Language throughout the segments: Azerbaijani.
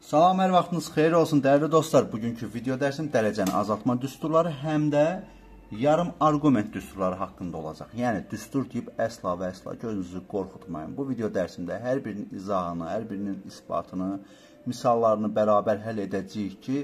Salam, hər vaxtınız xeyir olsun dəyərli dostlar. Bugünkü video dərsim dərəcəni azaltma düsturları həm də yarım arqument düsturları haqqında olacaq. Yəni düstur deyib əsla və əsla gözünüzü qorxutmayın. Bu video dərsində hər birinin izahını, hər birinin isbatını, misallarını bərabər həll edəcəyik ki,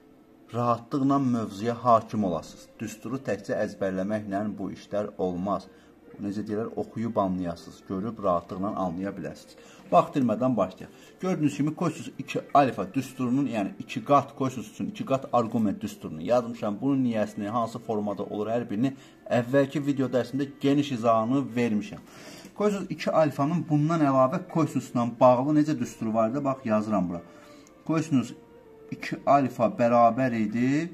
rahatlıqla mövzuya hakim olasınız. Düsturu təkcə əzbərləməklə bu işlər olmaz. Necə deyirlər, oxuyub anlayasınız, görüb rahatlıqla anlaya biləsiniz. Vaxt itirmədən başlayaq. Gördüyünüz kimi kosinus 2 alfa düsturunun, yəni 2 qat kosinus üçün 2 qat arqument düsturunu yazmışam. Bunun niyyəsini, hansı formada olur hər birini əvvəlki video dərsində geniş izahını vermişəm. Kosinus 2 alfanın bundan əlavə kosinusla bağlı necə düsturu var idi? Bax, yazıram bura. Kosinus 2 alfa bərabər idi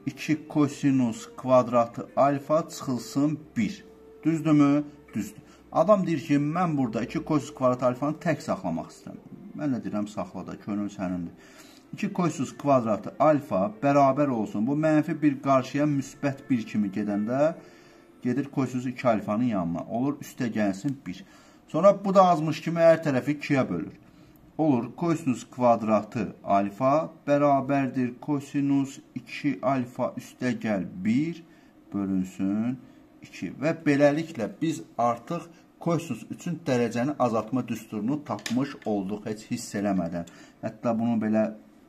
2 kosinus kvadratı alfa çıxılsın 1. Düzdürmü? Düzdür. Adam deyir ki, mən burada 2 kosinus kvadrat alfanı tək saxlamaq istəyirəm. Mən də deyirəm, saxla da, könül sənindir. 2 kosinus kvadratı alfa bərabər olsun. Bu mənfi bir qarşıya müsbət 1 kimi gedəndə gedir kosinus 2 alfanın yanına. Olur, üstə gəlsin 1. Sonra bu da azmış kimi hər tərəfi 2-yə bölür. Olur, kosinus kvadratı alfa bərabərdir kosinus 2 alfa üstə gəl 1 bölünsün 2. Və beləliklə biz artıq kosinus üçün dərəcəni azaltma düsturunu tapmış olduq, heç hiss eləmədən. Hətta bunu belə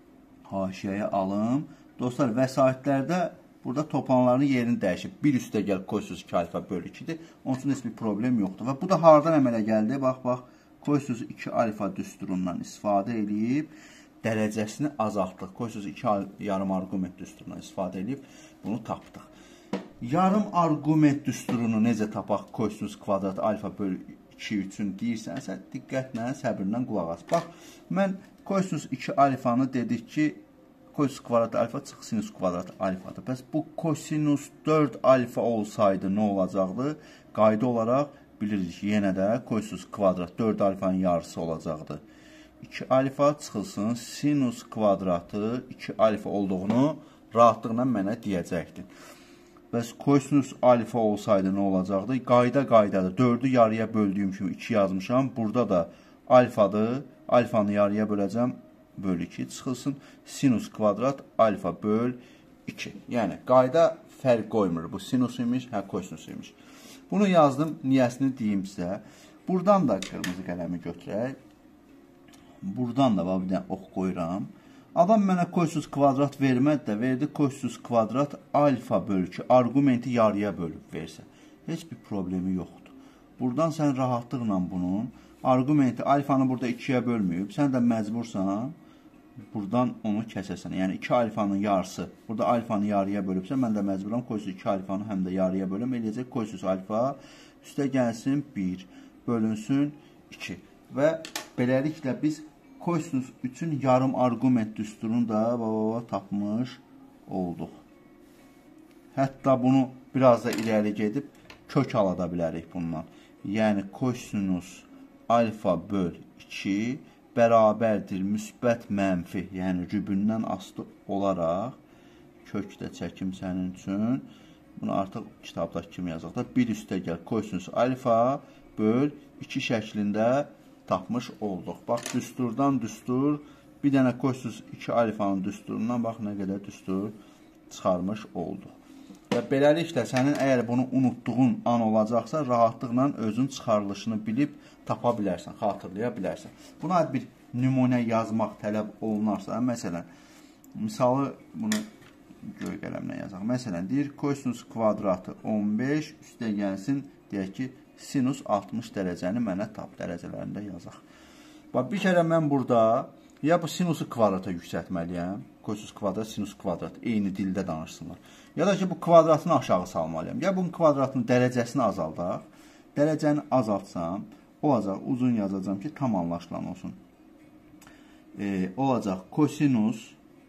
haşiyəyə alım. Dostlar, vəsaitlərdə burada toplananların yerini dəyişib. 1 üstə gəl kosinus 2 alfa bölü 2-dir. Onun üçün heç bir problem yoxdur. Və bu da hardan əmələ gəldi? Bax, kosinus 2 alfa düsturundan istifadə edib dərəcəsini azaltdıq. Kosinus 2 yarım arqument düsturundan istifadə edib bunu tapdıq. Yarım arqument düsturunu necə tapaq kosinus kvadrat alfa bölü 2 üçün deyirsənsə, diqqətlə, səbirlə qulaq as. Bax, mən kosinus 2 alfanı dedik ki, kosinus kvadrat alfa çıx sinus kvadrat alfadır. Bəs bu kosinus 4 alfa olsaydı nə olacaqdı? Qayda olaraq bilirik, yenə də kosinus kvadrat 4 alfanın yarısı olacaqdı. 2 alfa çıxılsın sinus kvadratı 2 alfa olduğunu rahatlıqla mənə deyəcəkdir. Bəs kosinus alfa olsaydı nə olacaqdı? Qaydadır. 4'ü yarıya böldüyüm kimi 2 yazmışam. Burada da alfadır. Alfanı yarıya böləcəm. Bölü 2 çıxılsın. Sinus kvadrat alfa böl 2. Yəni, qayda fərq qoymur. Bu sinus imiş, kosinus imiş. Bunu yazdım. Niyəsini deyim sizə. Buradan da qırmızı qələmi götürək. Buradan da bir dənə ox qoyuram. Adam mənə kosinus kvadrat vermədi də, verdi kosinus kvadrat alfa bölü 2, arqumenti yarıya bölüb versə. Heç bir problemi yoxdur. Buradan sən rahatlıqla bunun arqumenti alfanı burada 2-yə bölməyib, sən də məcbursan buradan onu kəsəsən. Yəni 2 alfanın yarısı, burada alfanı yarıya bölübsə, mən də məcburam kosinus 2 alfanı həm də yarıya bölüm. Eləyəcək kosinus alfa üstə gəlsin 1, bölünsün 2. Və beləliklə biz kosinus üçün yarım arqument düsturunu da tapmış olduq. Hətta bunu biraz da irəli gedib kök alada bilərik bundan. Yəni kosinus alfa böl 2 bərabərdir müsbət mənfi, yəni rübündən asılı olaraq kök də çəkim sənin üçün. Bunu artıq kitabdakı kimi yazaq da 1 üstə gəl kosinus alfa böl 2 şəklində tapmış olduq. Bax, düsturdan düstur, bir dənə kosinus 2 alfanın düsturundan bax, nə qədər düstur çıxarmış olduq. Və beləliklə, sənin əgər bunu unutduğun an olacaqsa, rahatlıqla özün çıxarılışını bilib tapa bilərsən, xatırlaya bilərsən. Buna bir nümunə yazmaq tələb olunarsa, məsələn, misalı bunu göy qələmlə yazaq. Məsələn, deyir, kosinus kvadratı 15 üstə gəlsin, deyək ki, sinus 60 dərəcəni mənə tap dərəcələrində yazaq. Bax, bir kərə mən burada ya bu sinusu kvadrata yüksəltməliyəm, kosinus kvadrat, sinus kvadrat, eyni dildə danışsınlar. Ya da ki, bu kvadratını aşağı salmalıyam. Ya bunun kvadratının dərəcəsini azaldaq, dərəcəni azaltsam, olacaq, uzun yazacağım ki, tam anlaşılan olsun. Olacaq, kosinus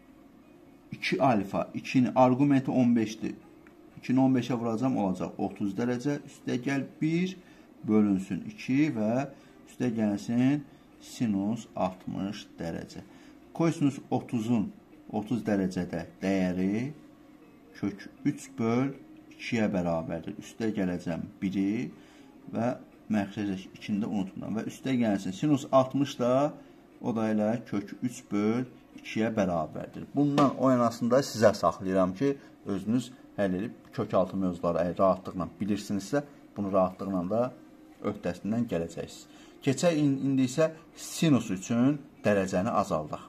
2 alfa, 2'nin arqumenti 15'dir. 2'ni 15'e vuracam, olacaq 30 dərəcə, üstə gəl 1 bölünsün 2 və üstə gəlsin sinus 60 dərəcə. Kosinus 30'un 30 dərəcədə dəyəri kök 3 böl 2'yə bərabərdir. Üstə gələcəm 1'i və məxrəcək 2'ni də unutmuram. Və üstə gəlsin sinus 60 da o da elə kök 3 böl 2-yə bərabərdir. Bundan o yanasında sizə saxlayıram ki, özünüz həll edib kökaltı mövzuları əgər rahatlıqla bilirsinizsə, bunu rahatlıqla da öhdəsindən gələcəksiniz. Keçək indi isə sinus üçün dərəcəni azaldaq.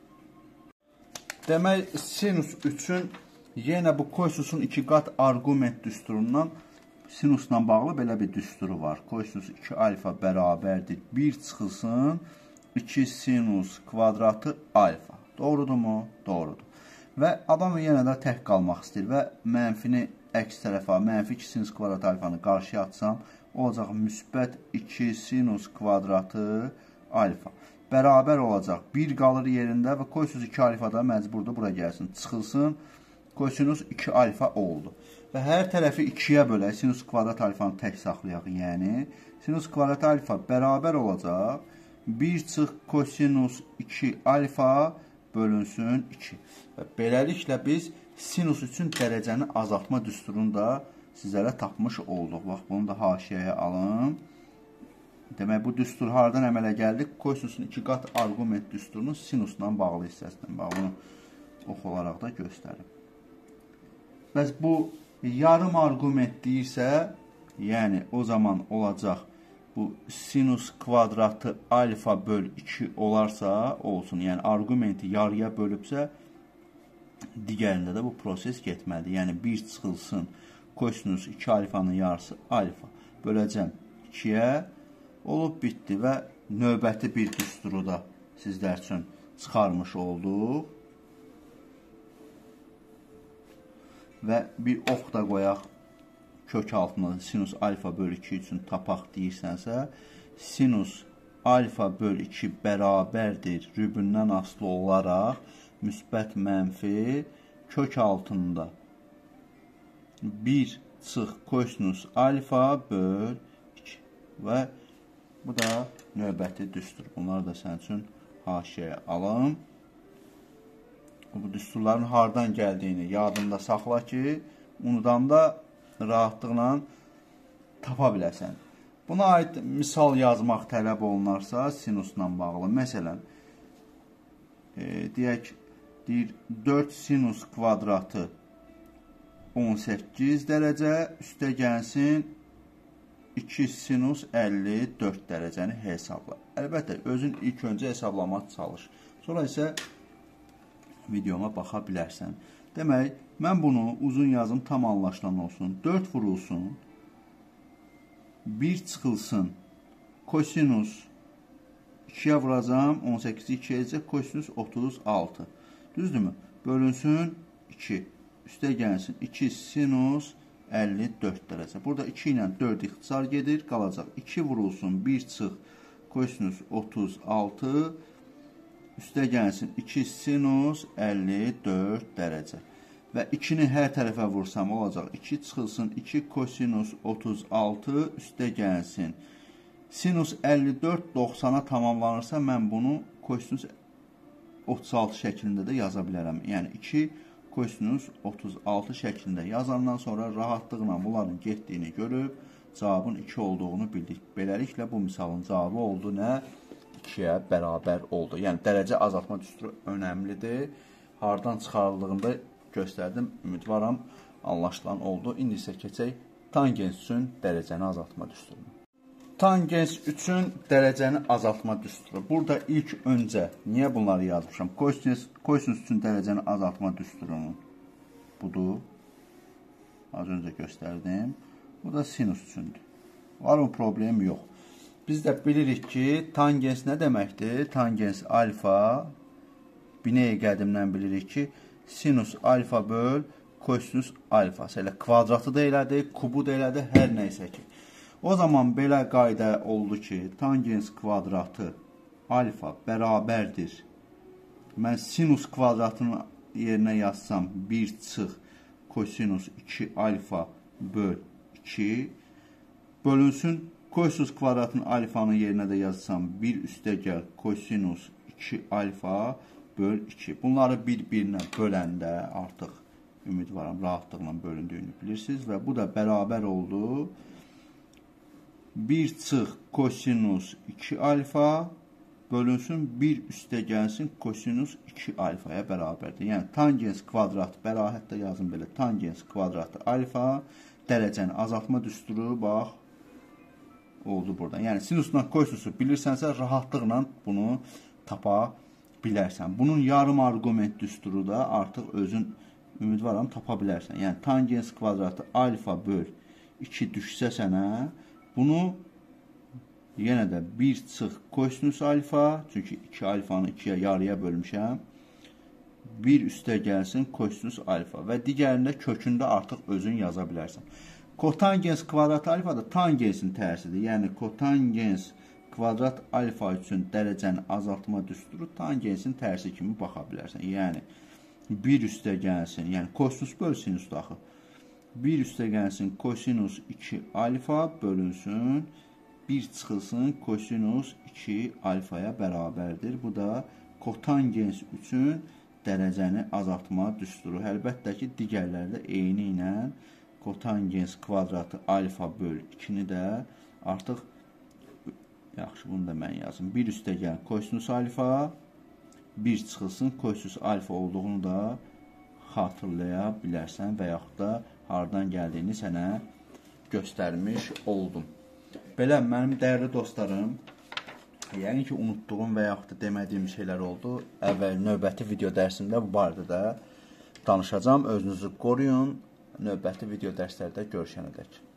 Demək, sinus üçün yenə bu kosinüsün 2 qat arqument düsturundan sinusla bağlı belə bir düsturu var. Kosinüs 2 alfa bərabərdir 1 çıxılsın 2 sinus kvadratı alfa. Doğrudurmu? Doğrudur. Və adam yenə də tək qalmaq istəyir və mənfini əks tərəfə, mənfi 2 sinus kvadratı alfanı qarşıya atsam, olacaq müsbət 2 sinus kvadratı alfa. Bərabər olacaq. 1 qalır yerində və kosinüs 2 alfa da məcburdur bura gəlsin. Çıxılsın. Kosinüs 2 alfa oldu. Və hər tərəfi 2-yə bölək. Sinus kvadrat alfanı tək saxlayaq. Yəni, sinus kvadrat alfa bərabər olacaq. 1 çıx kosinus 2 alfa bölünsün 2. Və beləliklə biz sinus üçün dərəcəni azaltma düsturunu da sizlərə tapmış olduq. Bax, bunu da haşiyəyə alın. Demək, bu düstur haradan əmələ gəldik? Kosinüsün 2 qat arqument düsturunun sinusla bağlı hissəsindən. Bax, bunu ox olaraq da göstərim. Bəs bu yarım arqument deyirsə, yəni o zaman olacaq bu sinus kvadratı alfa böl 2 olarsa olsun. Yəni arqumenti yarıya bölübsə, digərində də bu proses getməlidir. Yəni 1 çıxılsın kosinus 2 alfanın yarısı alfa böləcəm 2-yə olub bitdi və növbəti bir düsturu da sizlər üçün çıxarmış olduq. Və bir ox da qoyaq kök altına sinus alfa böl 2 üçün tapaq deyirsənsə, sinus alfa böl 2 bərabərdir rübündən asılı olaraq müsbət mənfi kök altında 1 çıx kosinus alfa böl 2 və bu da növbəti düstur. Bunları da sənin üçün haşiyəyə alım. Bu düsturların hardan gəldiyini yadında saxla ki, unudanda rahatlıqla tapa biləsən. Buna aid misal yazmaq tələb olunarsa sinusla bağlı. Məsələn, deyək, 4 sinus kvadratı 18 dərəcə üstə gəlsin 2 sinus 54 dərəcəni hesabla. Əlbəttə, özün ilk öncə hesablama çalış. Sonra isə videoma baxa bilərsən. Demək, mən bunu uzun yazım tam anlaşılan olsun. 4 vurulsun. 1 çıxılsın. Kosinus 2-yə vuracam. 18-i 2-yə edəcək. Kosinus 36. Düzdürmü? Bölünsün 2. Üstə gəlsin 2 sinus 54 dərəcə. Burada 2 ilə 4 ixtisar gedir. Qalacaq 2 vurulsun. 1 çıx. Kosinus 36. Üstə gəlsin 2 sinus 54 dərəcə. Və 2-ni hər tərəfə vursam olacaq. 2 çıxılsın 2 kosinus 36 üstə gəlsin. Sinus 54 90-a tamamlanırsa mən bunu kosinus 36 şəklində də yaza bilərəm. Yəni 2 kosinus 36 şəklində yazandan sonra rahatlıqla bunların getdiyini görüb cavabın 2 olduğunu bildik. Beləliklə bu misalın cavabı oldu nə? 2-yə bərabər oldu. Yəni dərəcə azaltma düsturu önəmlidir. Hardan çıxarıldığında göstərdim. Ümidvaram anlaşılan oldu. İndi isə keçək tangens üçün dərəcəni azaltma düsturuna. Tangens üçün dərəcəni azaltma düsturu. Burada ilk öncə niyə bunları yazmışam? Kosinus üçün dərəcəni azaltma düsturunun budur. Az öncə göstərdim. Bu da sinus üçündür. Var mı problem? Yox. Biz də bilirik ki, tangens nə deməkdir? Tangens alfa, binəyə qədimdən bilirik ki, sinus alfa böl kosinus alfa. Elə kvadratı da elədi, kubu da elədi, hər nəysə ki. O zaman belə qayda oldu ki, tangens kvadratı alfa bərabərdir. Mən sinus kvadratının yerinə yazsam 1 çıx kosinus 2 alfa böl 2 bölünsün. Kosinus kvadratının alfanın yerinə də yazsam 1 üstə gəl kosinus 2 alfa böl 2. Bunları bir-birinə böləndə artıq ümidvaram rahatlıqla bölündüyünü bilirsiniz və bu da bərabər oldu. 1 çıx kosinus 2 alfa bölünsün 1 üstə gəlsin kosinus 2 alfaya bərabərdir. Yəni tangens kvadratı, bəlahətdə yazın belə, tangens kvadratı alfa, dərəcəni azaltma düsturu, bax, oldu buradan. Yəni sinusla kosinusu bilirsənsə, rahatlıqla bunu tapa bilərsən. Bunun yarım arqument düsturu da artıq özün ümidvaram tapa bilərsən. Yəni tangens kvadratı alfa böl 2 düşsə sənə, bunu yenə də 1 çıx kosinus alfa, çünki 2 alfanı 2-yə yarıya bölmüşəm, 1 üstə gəlsin kosinus alfa və digərində kökündə artıq özün yaza bilərsən. Kotangens kvadrat alfa da tangensin tərsidir. Yəni kotangens kvadrat alfa üçün dərəcəni azaltma düsturu tangensin tərsi kimi baxa bilərsən. Yəni 1 üstə gəlsin, yəni kosinus böl sinus daxı. 1 üstə gəlsin kosinus 2 alfa bölünsün 1 çıxılsın kosinus 2 alfaya bərabərdir. Bu da kotangens üçün dərəcəni azaltma düsturu. Əlbəttə ki, digərləri də eyni ilə kotangens kvadratı alfa böl 2-ni də artıq, yaxşı, bunu da mən yazım. 1 üstə gəl kosinus alfa, 1 çıxılsın kosinus alfa olduğunu da xatırlaya bilərsən və yaxud da haradan gəldiyini sənə göstərmiş oldum. Belə, mənim dəyərli dostlarım, yəqin ki, unutduğum və yaxud da demədiyim şeylər oldu. Əvvəl növbəti video dərsində bu barədə də danışacağım. Özünüzü qoruyun. Növbəti video dərslərdə görüşənədək.